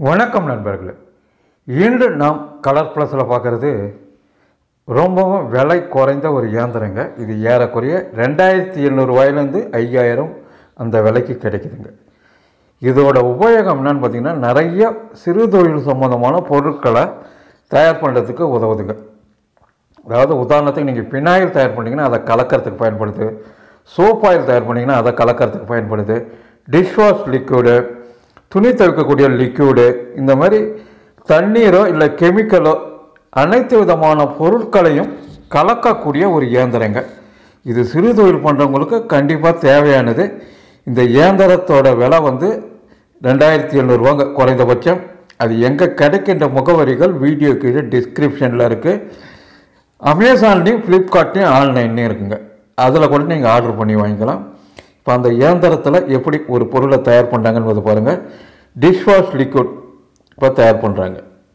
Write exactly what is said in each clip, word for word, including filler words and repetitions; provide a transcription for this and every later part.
வணக்கம் நண்பர்களே. இன்று நாம் கலர் ப்ளஸில் பார்க்குறது ரொம்பவும் விலை குறைந்த ஒரு இயந்திரங்க. இது ஏறக்குறைய ரெண்டாயிரத்தி எண்ணூறு ரூபாயிலேருந்து ஐயாயிரம் அந்த விலைக்கு கிடைக்குதுங்க. இதோட உபயோகம் என்னன்னு பார்த்திங்கன்னா, நிறைய சிறு தொழில் சம்மந்தமான பொருட்களை தயார் பண்ணுறதுக்கு உதவுதுங்க. அதாவது உதாரணத்துக்கு நீங்கள் பினாயில் தயார் பண்ணிங்கன்னா அதை கலக்கிறதுக்கு பயன்படுது, சோப் ஆயில் தயார் பண்ணிங்கன்னா அதை கலக்கிறதுக்கு பயன்படுது, டிஷ்வாஷ் லிக்விடு, துணி துவைக்கக்கூடிய லிக்விடு, இந்த மாதிரி தண்ணீரோ இல்லை கெமிக்கலோ அனைத்து விதமான பொருட்களையும் கலக்கக்கூடிய ஒரு இயந்திரங்க. இது சிறு தொழில் பண்ணுறவங்களுக்கு கண்டிப்பாக தேவையானது. இந்த இயந்திரத்தோட விலை வந்து ரெண்டாயிரத்தி எழுநூறுவாங்க குறைந்தபட்சம். அது எங்கே கிடைக்கின்ற முகவரிகள் வீடியோ கீழே டிஸ்கிரிப்ஷனில் இருக்குது. அமேசான்லேயும் ஃப்ளிப்கார்ட்லேயும் ஆன்லைன்லேயும் இருக்குங்க. அதில் கூட நீங்கள் ஆர்டர் பண்ணி வாங்கிக்கலாம். இப்போ அந்த இயந்திரத்தில் எப்படி ஒரு பொருளை தயார் பண்ணுறாங்கன்னு பாருங்கள். டிஷ்வாஷ் லிக்விட் இப்போ தயார் பண்ணுறாங்க.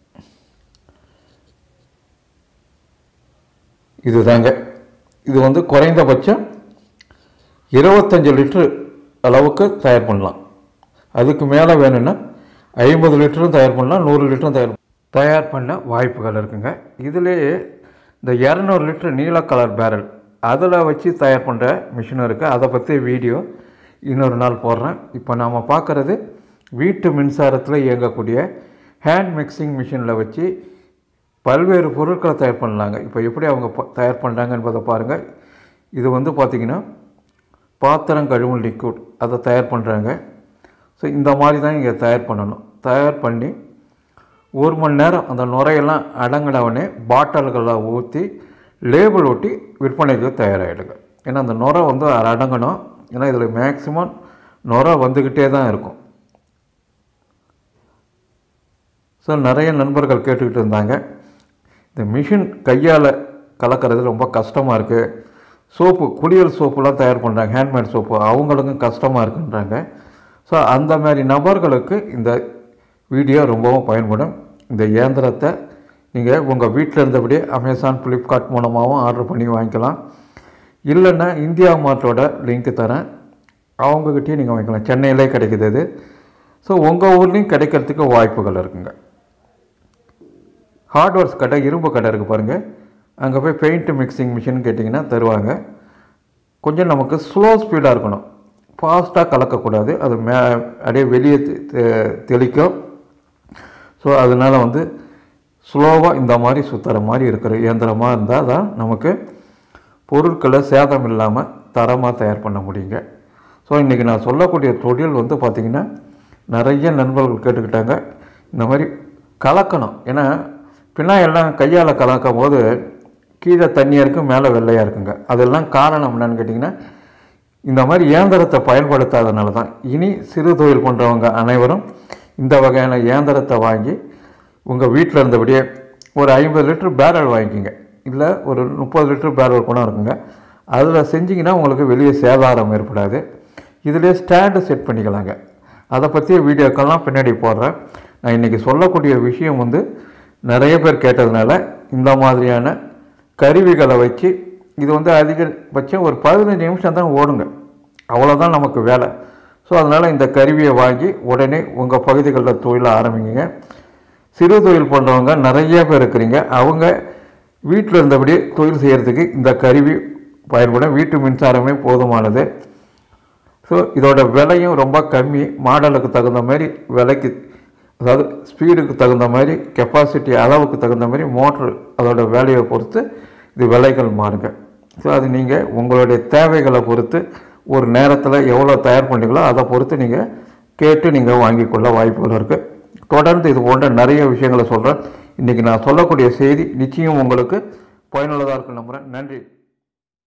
இது தாங்க. இது வந்து குறைந்தபட்சம் இருபத்தஞ்சி லிட்ரு அளவுக்கு தயார் பண்ணலாம். அதுக்கு மேலே வேணும்னா ஐம்பது லிட்டரும் தயார் பண்ணலாம், நூறு லிட்டரும் தயார் தயார் பண்ண வாய்ப்புகள் இருக்குங்க. இதுலேயே இந்த இரநூறு லிட்ரு நீல கலர் பேரல் அதில் வச்சு தயார் பண்ணுற மிஷினும் இருக்குது. அதை பற்றி வீடியோ இன்னொரு நாள் போடுறேன். இப்போ நாம் பார்க்குறது வீட்டு மின்சாரத்தில் இயங்கக்கூடிய ஹேண்ட் மிக்சிங் மிஷினில் வச்சு பல்வேறு பொருட்களை தயார் பண்ணலாங்க. இப்போ எப்படி அவங்க தயார் பண்ணுறாங்க என்பதை பாருங்கள். இது வந்து பார்த்திங்கன்னா பாத்திரம் கழுவும் லிக்விட் அதை தயார் பண்ணுறாங்க. ஸோ இந்த மாதிரி தான் இங்கே தயார் பண்ணணும். தயார் பண்ணி ஒரு மணி நேரம் அந்த நுரையெல்லாம் அடங்கினவனே பாட்டில்களை ஊற்றி லேபிள் ஒட்டி விற்பனைக்கு தயாராகிடுங்க. ஏன்னா அந்த நுரை வந்து அடங்கணும். ஏன்னா இதில் மேக்ஸிமம் நுரை வந்துக்கிட்டே தான் இருக்கும். ஸோ நிறைய நண்பர்கள் கேட்டுக்கிட்டு இருந்தாங்க, இந்த மிஷின் கையால் கலக்கிறது ரொம்ப கஷ்டமாக இருக்குது, சோப்பு குளியல் சோப்புலாம் தயார் பண்ணுறாங்க, ஹேண்ட்மேட் சோப்பு, அவங்களுக்கும் கஷ்டமாக இருக்குன்றாங்க. ஸோ அந்த மாதிரி நபர்களுக்கு இந்த வீடியோ ரொம்பவும் பயன்படும். இந்த இயந்திரத்தை நீங்கள் உங்கள் வீட்டில் இருந்தபடியே அமேசான் ஃப்ளிப்கார்ட் மூலமாகவும் ஆர்டர் பண்ணி வாங்கிக்கலாம். இல்லைன்னா இந்தியா மார்ட்டோட லிங்க்கு தரேன், அவங்கக்கிட்டேயும் நீங்கள் வாங்கிக்கலாம். சென்னையிலே கிடைக்கிது அது. ஸோ உங்கள் ஊர்லேயும் கிடைக்கிறதுக்கு வாய்ப்புகள் இருக்குங்க. ஹார்ட்வேர்ஸ் கடை, இரும்பு கடை இருக்குது பாருங்கள், அங்கே போய் பெயிண்ட் மிக்சிங் மிஷின் கேட்டிங்கன்னா தருவாங்க. கொஞ்சம் நமக்கு ஸ்லோ ஸ்பீடாக இருக்கணும், ஃபாஸ்ட்டாக கலக்கக்கூடாது. அது மே அப்படியே வெளியே தெளிக்கும். ஸோ அதனால் வந்து ஸ்லோவாக இந்த மாதிரி சுற்றுற மாதிரி இருக்கிற இயந்திரமாக இருந்தால் தான் நமக்கு பொருட்களை சேதம் இல்லாமல் தரமாக தயார் பண்ண முடியுங்க. ஸோ இன்றைக்கி நான் சொல்லக்கூடிய தொழில் வந்து பார்த்திங்கன்னா நிறைய நண்பர்கள் கேட்டுக்கிட்டாங்க, இந்த மாதிரி கலக்கணும். ஏன்னா பின்னாயெல்லாம் கையால் கலக்கும் போது கீழே தண்ணியாக இருக்கும், மேலே வெள்ளையாக இருக்குங்க. அதெல்லாம் காரணம் என்னன்னு கேட்டிங்கன்னா, இந்த மாதிரி இயந்திரத்தை பயன்படுத்தாதனால தான். இனி சிறு தொழில் பண்ணுறவங்க அனைவரும் இந்த வகையான இயந்திரத்தை வாங்கி உங்கள் வீட்டில் இருந்தபடியே ஒரு ஐம்பது லிட்டரு பேரல் வாங்கிக்கிங்க, இல்லை ஒரு முப்பது லிட்டரு பேரல் கூட இருக்குங்க. அதில் செஞ்சிங்கன்னா உங்களுக்கு வெளியே சேதாரம் ஏற்படாது. இதிலே ஸ்டாண்டு செட் பண்ணிக்கலாங்க. அதை பற்றிய வீடியோக்கெல்லாம் பின்னாடி போடுறேன். நான் இன்றைக்கி சொல்லக்கூடிய விஷயம் வந்து நிறைய பேர் கேட்டதுனால இந்த மாதிரியான கருவிகளை வச்சு, இது வந்து அதிகபட்சம் ஒரு பதினஞ்சு நிமிஷம் தான் ஓடுங்க, அவ்வளோதான் நமக்கு வேலை. ஸோ அதனால் இந்த கருவியை வாங்கி உடனே உங்கள் பகுதிகளில் தொழிலை ஆரம்பிங்க. சிறு தொழில் பண்ணுறவங்க நிறைய பேர் இருக்கிறீங்க, அவங்க வீட்டில் இருந்தபடி தொழில் செய்கிறதுக்கு இந்த கருவி பயன்படும். வீட்டு மின்சாரமே போதுமானது. ஸோ இதோட விலையும் ரொம்ப கம்மி. மாடலுக்கு தகுந்த மாதிரி விலைக்கு, அதாவது ஸ்பீடுக்கு தகுந்த மாதிரி, கெப்பாசிட்டி அளவுக்கு தகுந்த மாதிரி மோட்ரு அதோட வேலையை பொறுத்து இது விலைகள் மாறுங்க. ஸோ அது நீங்கள் உங்களுடைய தேவைகளை பொறுத்து ஒரு நேரத்தில் எவ்வளோ தயார் பண்ணுறீங்களோ அதை பொறுத்து நீங்கள் கேட்டு நீங்கள் வாங்கிக்கொள்ள வாய்ப்புகள் இருக்குது. தொடர்ந்து இது போன்ற நிறைய விஷயங்களை சொல்கிறேன். இன்றைக்கி நான் சொல்லக்கூடிய செய்தி நிச்சயம் உங்களுக்கு பயனுள்ளதாக இருக்குன்னு நம்புகிறேன். நன்றி.